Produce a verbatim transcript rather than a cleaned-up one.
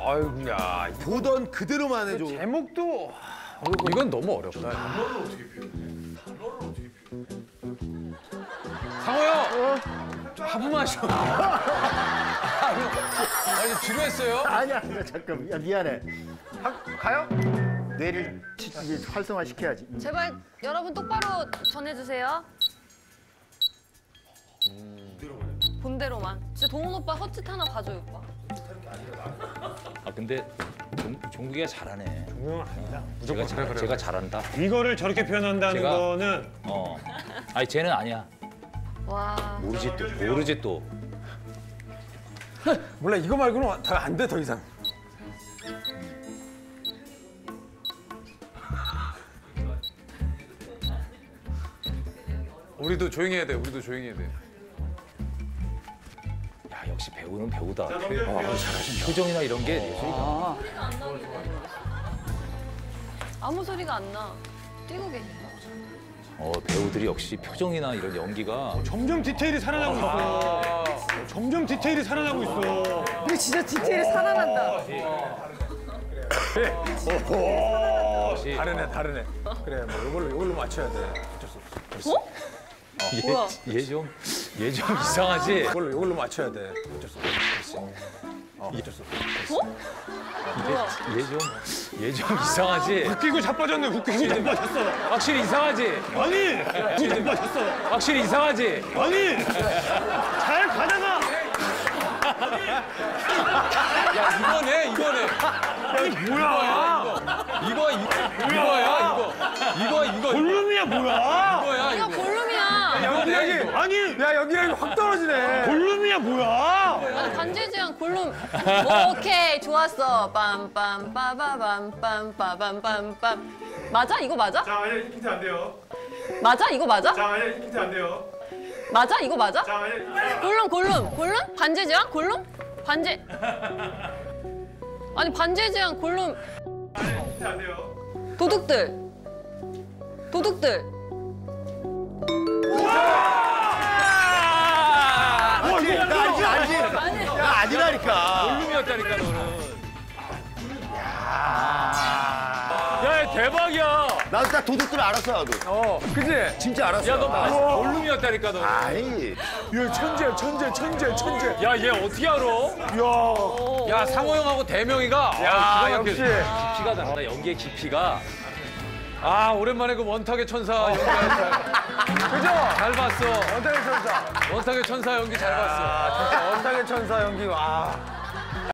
아이고야. 보던 그대로만 해줘. 제목도 이건 너무 어렵다. 단어를 어떻게 표현해? 단어를 어떻게 표현해? 상호요. 하부마셔. 아니 지루했어요? 아니야, 아니야, 잠깐. 야, 미안해. 가요? 뇌를 치- 이제 활성화시켜야지. 제발 여러분 똑바로 전해주세요. 본대로만. 진짜 동훈 오빠 헛짓 하나 봐줘요, 오빠. 아 근데 종, 종국이가 잘하네. 종국은 아니다. 제가 잘, 그래, 제가 잘한다. 이거를 저렇게 표현한다는 제가- 거는 어. 아니 쟤는 아니야. 와. 모르지 또. 모르지 또. 몰라 이거 말고는 다 안 돼 더 이상. 우리도 조용히 해야 돼. 우리도 조용히 해야 돼. 야 역시 배우는 배우다. 어, 잘하신다. 표정이나 이런 게 예술이다. 아무 소리가 안 나. 뛰고 계셔. 어 배우들이 역시 표정이나 이런 연기가 점점 디테일이 살아나고 있어. 점점 디테일이 살아나고 있어. 근데 진짜 디테일이 살아난다. 역시 다르네 다르네. 그래 뭐 이걸로 이걸로 맞춰야 돼. 어쩔 수 없어. 어? 뭐야? 얘좀 얘 좀 이상하지. 이걸로 이걸로 맞춰야 돼. 어쩔 수 없어. 어, 어쩔 수 없어. 뭐야? 얘 좀 얘 좀 이상하지. 웃기고 자빠졌네. 웃기고 자빠졌어. 확실히 이상하지. 아니, 웃기고 자빠졌어. 확실히 이상하지. 아니, 잘 가다가 야 이거네 이거네. 아니 뭐야? 이거 이거 이거야 이거. 이거 이거 볼륨이야 뭐야? 이거야 이거 이거. 볼륨이야. 이거네 이거. 아니, 야 연기력이 확 떨어지네. 볼륨이야 뭐야? 아니 반지지랑 볼륨. 오케이 좋았어. 빰빰 빠바밤 빰빠밤 빰빰. 맞아? 이거 맞아? 자, 아니 힌트 안 돼요. 맞아? 이거 맞아? 자, 아니 힌트 안 돼요. 맞아? 이거 맞아? 자, 아니 골룸 골룸 골룸? 반지지랑 골룸? 반지. 아니 반지지랑 골룸. 힌트 안 돼요. 도둑들. 도둑들. 와, 이거 나 알지, 알지. 아니. 야, 아니라니까. 볼륨이었다니까 너는. 야 대박이야. 나도 딱 도둑들 알았어, 나도. 어, 그지? 진짜 알았어. 야 너 볼륨이었다니까 너. 아이. 야 천재 천재 천재 천재. 야 얘 어떻게 알아? 야, 야 상호 형하고 대명이가 야 아, 기가 역시. 막혀. 깊이가 다르다. 연기의 깊이가. 아 오랜만에 그 원탁의 천사 연기 그죠? 잘 봤어. 원탁의 천사. 원탁의 천사 연기 잘 봤어. 아, 진짜 원탁의 천사 연기 와.